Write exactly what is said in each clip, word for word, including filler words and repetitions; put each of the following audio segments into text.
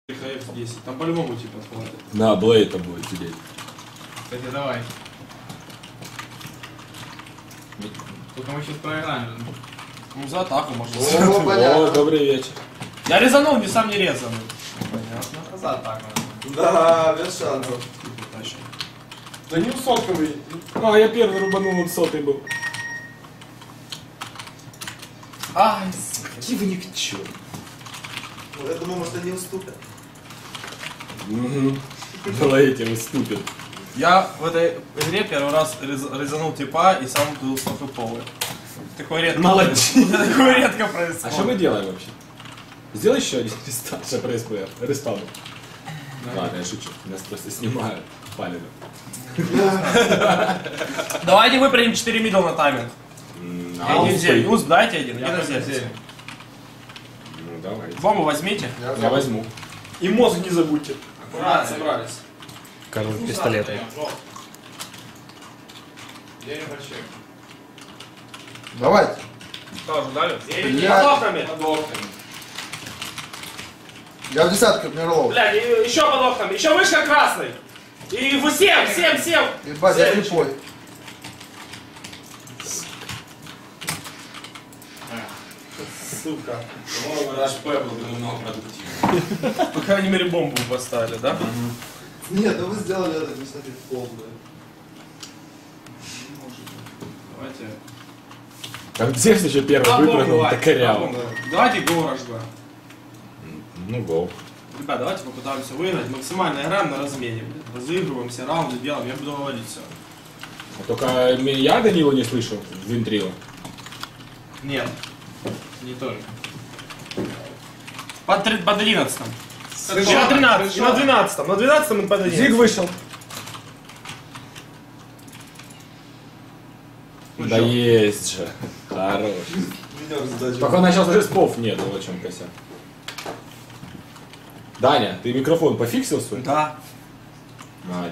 эф десять, там по-любому типа хватит. На Блейд будет сидеть. Кстати, давай. Только мы сейчас проиграем. Ну за атаку можно. О, добрый вечер. Я резанул, не сам не резанул. Понятно. За атаку. Да, без шансов. Да не сотковый. А, я первый рубанул, он сотый был. Ай, Какие вы ни к чему. Я думаю, может они уступят. Угу. Блейд им уступит. я в этой игре первый раз рез- резанул типа и сам был сотоповый. Такое редко. Молодец. Такое редко происходит. А что мы делаем вообще? Сделай еще один рестарт, что происходит. Рестарт. Ладно, я шучу. Нас просто снимают. Палево. Давайте выпрямим четыре мидл на тайминг. А, Один зелень. Ус, дайте один. Я Один тоже зелень. зелень. Ну давай. Бомбу возьмите. Я возьму. И мозг не забудьте. Аккуратно. собрались. Король пистолета. Зелень большой. Давайте. Тоже дали? Блядь. Подохнами. Я в десятке мерлов. Блядь, и еще подохнами. Еще вышка красный. И вы всем, всем, всем. Ебать, я слепой. Сука. По-моему, наш П был намного продуктивнее. По крайней мере бомбу поставили, да? Нет, ну вы сделали это не смотри в полную. Давайте. Там здесь еще первый А, бомбу, выпрыгнул, давай. так коряво. А, бомбу. Давайте го рожба. Ну, гол. Ребят, давайте попытаемся выиграть. Максимально играем на размене. Разыгрываем все раунды, делаем. Я буду говорить все. Только я Данила не слышу в интрио. Нет. Не только. Под, три- под одиннадцатым. И на тринадцатом. И на двенадцатом. На двенадцатом и под Зиг одиннадцатым. вышел. Ну, Да чё? есть же. Хорош. Минер задача. Только начал респов нет, вот в чем косяк. Даня, ты микрофон пофиксил свой? Да. Молодец.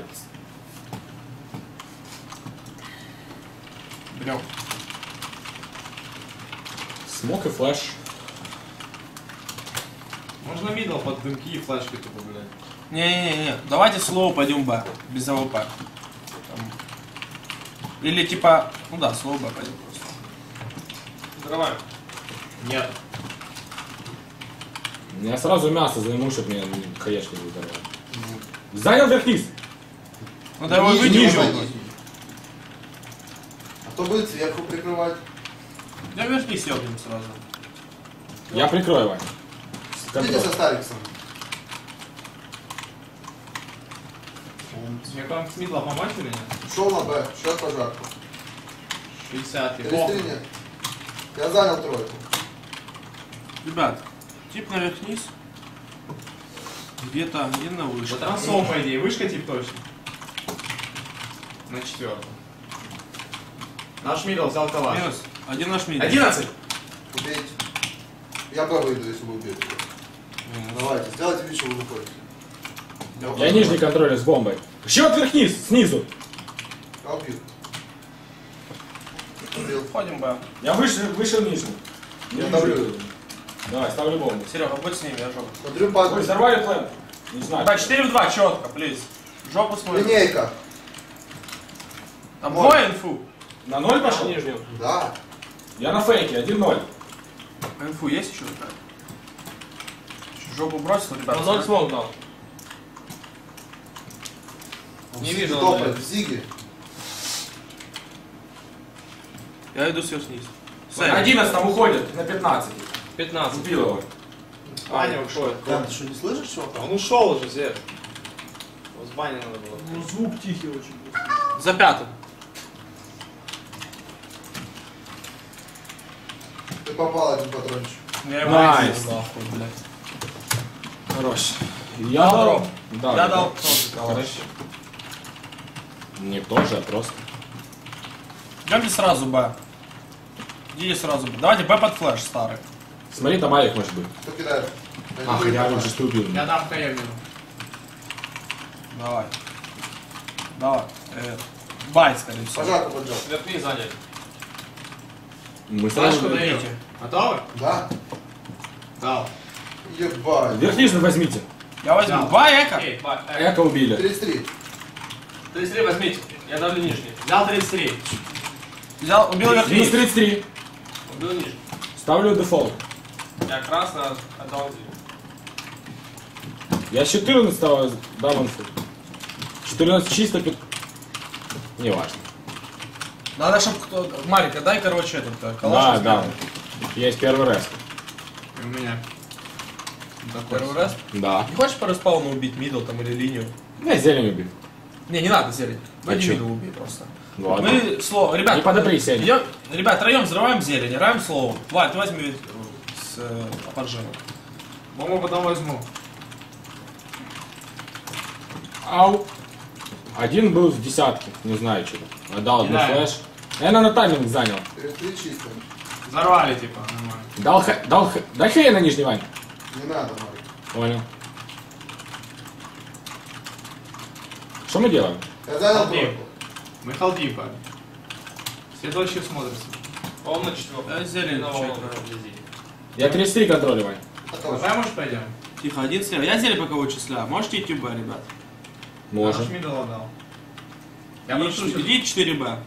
Берем. Смок и флеш. Можно мидл под дымки и флешки тупо, блядь. Не-не-не. Давайте слоу пойдем Б. Без АВП. Там. Или типа... Ну да, слоу Б пойдем просто. Взрываем. Нет. Я сразу мясо займу, чтобы мне хаешки не давали. Занял вверх-вниз. Ну да его Ниже, выйдем. ниже. А кто будет сверху прикрывать? Да вверх-вниз съебнем сразу. Я прикрою, Вань. С Идите контролем. со Стариксом. Мне к с мидла помочь или нет? Шел на Б, сейчас пожарку. шестьдесят. Через три нет. Я занял тройку. Ребят, тип наверх-вниз. Где-то один на вышке. Вот трансол, по идее, вышка тип точно. На четвертом. Наш мидл взял калаш. Минус. Один наш мид. одиннадцать! Убейте. Я Б выйду, если вы убьете. Давайте, сделайте вид, что вы выходите. Я нижний контроль с бомбой. Счет вверх-вниз, снизу. Я убью. Убил. Входим Б. Я вышел, вышел нижний. Я давлю. Давай, ставлю бомбу. Серега, будь с ними, я жопу. Смотрю Ой, по взорвали план. Не знаю. Да, четыре в два, четко, плиз. Жопу смотрим. линейка. Там Ноль. двое инфу. На ноль пошел? Да. Я на фейке, один ноль. Инфу есть еще какая? Жопу бросил, ребят. Он ноль смог дал. Не вижу, Топает в Зиге. Я иду сверх-вниз. одиннадцать там уходит на пятнадцать. пятнадцать. Убил его. Баня уходит. Да, ты что, не слышишь, что? Он ушел уже, Зер. С бани надо было. Ну, звук тихий очень. За пятым. Ты попал один патрончик. Я его Найс. резал, нахуй, блядь. Хорош. Я дал. Да, Я да. дал тоже калаш. Хорошо. Не тоже, а просто. Идемте сразу Б. Идите сразу Б. Давайте Б под флеш старый. Смотри, там Алик может быть. Кто кидает? Я Ах, не я буду уже что убил. Я дам хаевнину. Давай. Давай. Э, Бай, скорее всего. Пожарку поджал. Сверхни занять. Мы Флешку сразу... даете. Готовы? Да? Дал. Ебать. Вверх-вниз возьмите. Я возьму. Взял. Ба, эко. Эй, ба- э, Эко убили. тридцать три. тридцать три возьмите. Я давлю нижний. Взял тридцать три. Взял, убил Минус верхний. тридцать три. Убил нижний. Ставлю дефолт. Я красно отдал тебе. Я с четырнадцать ставлю даунфу. четырнадцать чисто пи... Не важно. Надо, чтобы кто... Марика, дай, короче, этот э, Да, калаш. да. Есть первый рест. У меня. Первый раз. Да. Не хочешь по респауну убить мидл там или линию? Я зелень убил. Не, не надо зелень. Пойди чё? мидл убей просто. Ладно. Мы слово, ребят, Не подопри, Сеня. идем, ребят, троем взрываем зелень, играем слово. Валь, ты возьми э, с э, поджимом. Бомбу потом возьму. Ау. Один был в десятке. Не знаю, что. Отдал одну Кидаю. флеш. Наверное, на тайминг занял. тридцать три чисто. Взорвали, типа, нормально. Дал хэ... Дал хэ... Дай хэй на нижний, Вань. Не надо, Марик. Понял. Что мы делаем? Я занял Халдим. тройку. Мы халдим, парень. Все дочки смотрятся. Он на четвертом. Я зелень На чекаю. волну вблизи. Я тридцать три контролю, Вань. Готов. Давай, может, пойдем? Тихо, один слева. Я зелень пока вычисляю. Можете идти Б, ребят? Можем. Наш мидл отдал. Я Иди прошу четыре- сейчас. Иди четыре Б.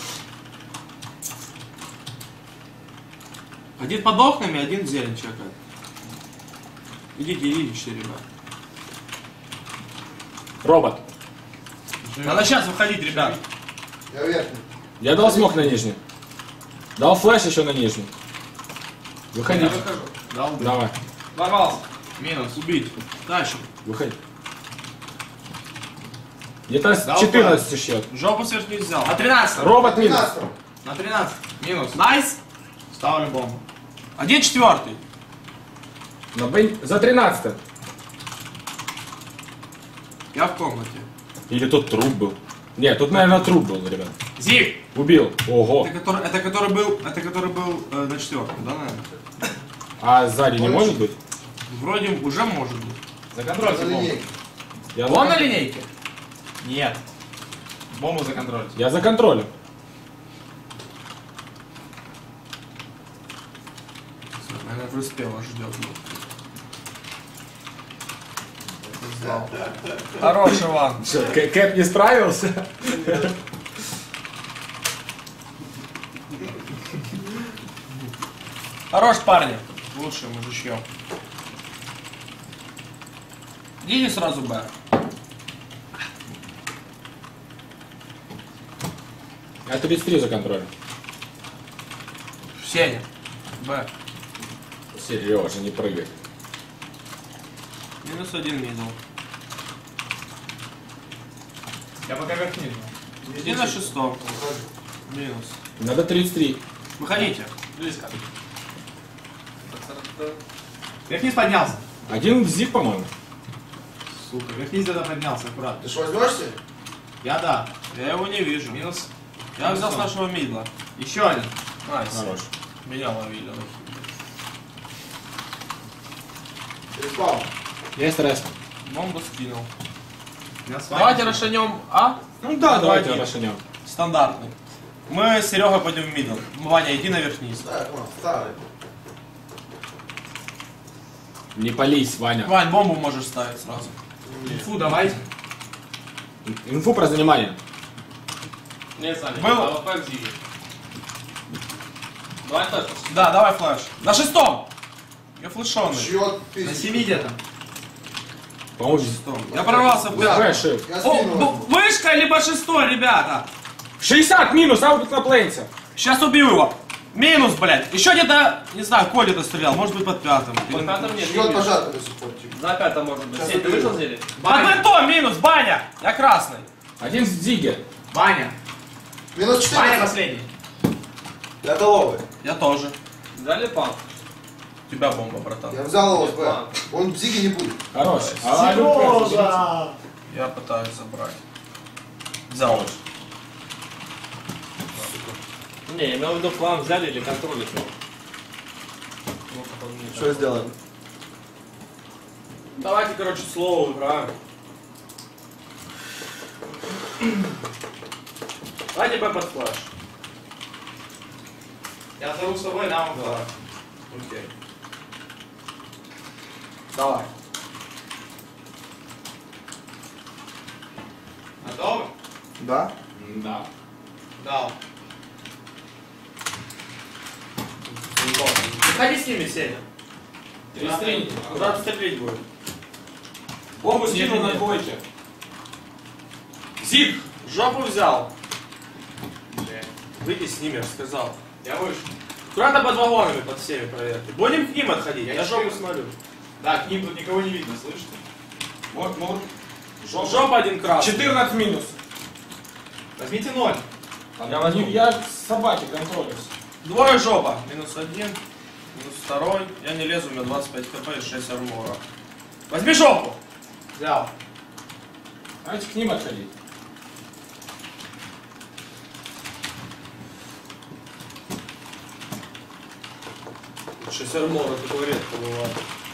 Один под окнами, один зелень чекает. Идите, идите четыре Б. Робот. Надо сейчас выходить, ребят. Я верхний. Я дал смог на нижний. Дал флеш еще на нижний. Выходи. Я выхожу. Дал бы. Давай. Ворвался. Минус. Убить. Дальше. Выходи. Где-то с Дал четырнадцати счет. Жопу сверху не взял. На тринадцать. Робот минус. тринадцать. На тринадцать. Минус. Найс. Ставлю бомбу. Один четвертый. На бен... За тринадцатым. Я в комнате. Или тут труп был. Нет, тут, наверное, труп был, ребят. Зиг. Убил. Ого. Это который, это который был, это который был э, на четвертом, да, наверное? А сзади не Больше. может быть? Вроде уже может быть. Законтрольте За бомбу. линейкой. Я Он на за... линейке? Нет. Бомбу законтрольте. Я за контролем. Наверное, преуспела, ждет. Хорош, Иван. Что, Кэ- Кэп не справился? Хорош, парни. Лучше мужичье. Идите сразу Б. Я тридцать три за контролем. Сеня. Б. Сережа, не прыгай. Минус один мидл. Я пока вверх ниже. Иди на шестом. Минус. Надо тридцать три. Выходите. Близко. Вверх-низ поднялся. Один зип, по-моему. Сука, вверх-низ где-то поднялся, аккуратно. Ты ж возьмешься? Я да. Я его не вижу. Минус. Я взял с нашего мидла. Еще один. Найс. Хорош. Меня ловили. Респаун. Есть рез. Бомбу скинул. Я с вами. Давайте расшанем А. Ну да, давайте один. расшанем. Стандартный. Мы с Серегой пойдем в мидл. Ваня, иди наверх-низ. Так, вон, старый. Не пались, Ваня. Вань, бомбу можешь ставить сразу. Инфу давайте. Инфу про занимание. Нет, Саня. Был. А вот как Зиги. Давай флеш. Да, давай флеш. На шестом! Я флешонный. Счет На пиздец. семи где-то. По-моему, Я прорвался в Да. Б. флеши. Я О, спину б- возьму. вышка либо шестой, ребята! шестьдесят минус, аутик на пленте. Сейчас убью его. Минус, блядь. Еще где-то, не знаю, Коля где-то стрелял. Может быть под пятым. Под Или- пятым нет. не Счет вижу. пожатый до сих пор. типа. За пятым может быть. Сейчас Сень, ты уберу. вышел зелень? Под винтом минус, Баня! Я красный. Один в Зиге. Ваня. Минус Ваня четырнадцать. последний. Я головый. Я тоже. Взяли панк. У тебя бомба, братан. Я взял его с Б. Он в Зиге не будет. Хорош. А Люк, Я пытаюсь забрать. Взял. Не, я имел в виду план взяли или контроль еще. Что сделаем? Давайте, короче, слово играем. Давайте Б под флеш. Я зову с тобой, дам вам флаг. Окей. Давай. Да? Да. Дал. Не ходи с ними, Сеня. тридцать три. Куда стрелять будет? Бомбу скинул на двойке. Зиг! Жопу взял. Выйди с ними, рассказал. Я вышел. Аккуратно под вагонами, под всеми проверки. Будем к ним отходить, Я я жопу чую. смотрю. Да, к ним тут никого не видно, слышите? Вот, вот. Жопа. Жопа один красный. четырнадцать минус. Возьмите ноль. Я возьму. Я собаки контролюсь. Двое жопа. Минус один, минус второй. Я не лезу, у меня двадцать пять хп и шесть армора. Возьми жопу! Взял. Давайте к ним отходить. шесть армора, такое редко бывает.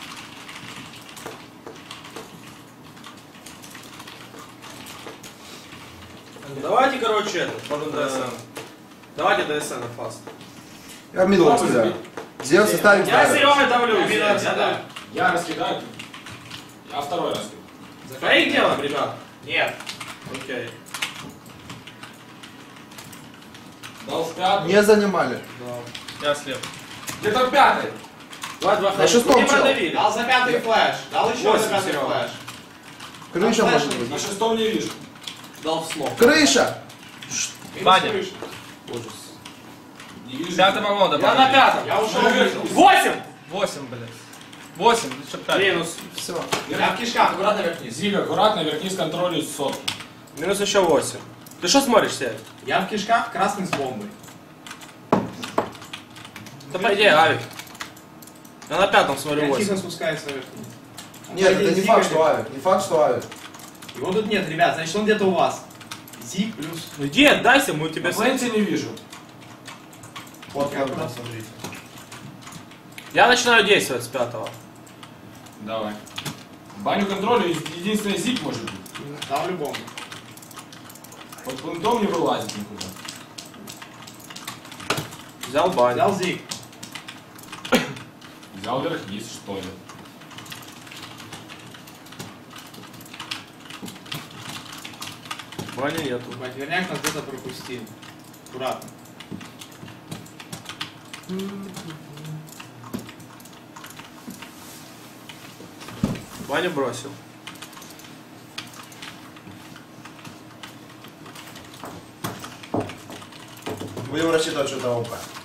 Давайте, короче, это, э, давайте ДСН фаст. Я в мидл раскидаю. Зел составим Я ставим. Серега давлю, Я Зель, Серега я давлю. давлю. Я раскидаю. Я второй раскидаю. Своих делаем, ребят? Нет. Окей. Дал в пятый. Не занимали. Да. Я слеп. Где-то пятый. Два, два, На шестом не чел. продавили. Дал за пятый флеш. Дал еще Восемь, за пятый Серега. флеш. Крыша Там может флеш быть. На шестом не вижу. Дал в смог. Крыша! Минус Ваня. крыша. Ужас. Не вижу. Пятый вагон Я добавили. на пятом. Я ушел. Восемь! Восемь, блядь. Восемь, ты что, пять? Минус. Все. Я в кишках, аккуратно вверх-вниз. Зиг, аккуратно, вверх-вниз контролюсь сот. Минус еще восемь. Ты что смотришь, Севик? Я в кишках, красный с бомбой. Да по идее, Авик. Я на пятом смотрю Я тихо восемь. спускается вверх-вниз. Нет, это не факт, что авик. Не факт, что авик. Его тут нет, ребят, значит он где-то у вас. Зиг плюс. Ну иди, отдайся, мы у тебя... На флэнте не вижу. Вот Я как аккуратно, раз. смотрите. Я начинаю действовать с пятого. Давай. Баню контролю, единственный зиг может быть. Ставлю бомбу. Под плентом не вылазит никуда. Взял баню. Взял зиг. Взял вверх-вниз, что ли. Бани нету. Бать, верняк нас где-то пропустил. Аккуратно. Баню бросил. Будем рассчитывать, что это ОП.